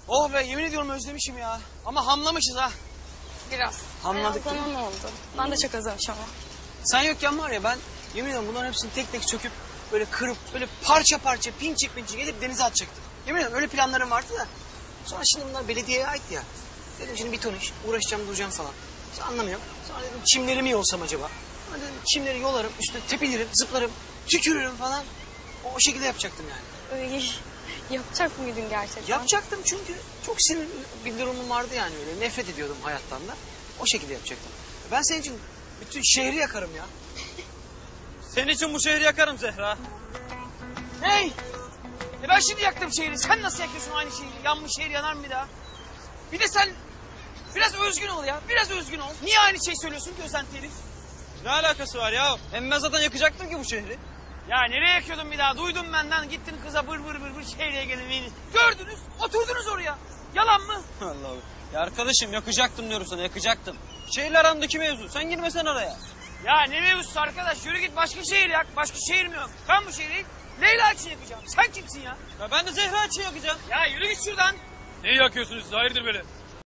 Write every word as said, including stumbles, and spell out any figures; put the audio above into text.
Oh be, yemin ediyorum özlemişim ya. Ama hamlamışız ha. Biraz. Hamladık Biraz değil mi? zaman oldu. Ben de çok özlemişim ama. Sen yokken var ya, ben yemin ediyorum bunların hepsini tek tek söküp böyle kırıp böyle parça parça pinçik pinçik edip denize atacaktım. Yemin ediyorum öyle planlarım vardı da. Sonra şimdi bunlar belediyeye ait ya. Dedim şimdi bir ton iş, uğraşacağım duracağım falan. Sonra anlamıyorum. Sonra dedim çimleri mi yolsam acaba? Sonra dedim çimleri yolarım, üstüne tepinirim, zıplarım, tükürürüm falan. O, o şekilde yapacaktım yani. Öyle yapacak mıydın gerçekten? Yapacaktım çünkü çok sinirli bir durumum vardı yani öyle. Nefret ediyordum hayattan da. O şekilde yapacaktım. Ben senin için bütün şehri yakarım ya. Senin için bu şehri yakarım Zehra. Hey! E ben şimdi yaktım şehri. Sen nasıl yakıyorsun aynı şehri? Yanmış şehir yanar mı bir daha? Bir de sen biraz özgün ol ya. Biraz özgün ol. Niye aynı şey söylüyorsun ki özenti herif? Ne alakası var ya? Hem ben zaten yakacaktım ki bu şehri. Ya nereye yakıyordun bir daha? Duydum benden. Gittin kıza bır bır bır bır şehriye gelin. Gördünüz. Oturdunuz oraya. Yalan mı? Allah Allah. Ya arkadaşım yakacaktım diyorum sana, yakacaktım. Şehirle aramdaki mevzu. Sen girmesen araya. Ya ne mevzusu arkadaş? Yürü git başka şehir yak. Başka şehir mi yok? Ben bu şehri Leyla için yakacağım. Sen kimsin ya? Ya ben de Zehra için yakacağım. Ya yürü git şuradan. Neyi yakıyorsunuz siz? Hayırdır böyle?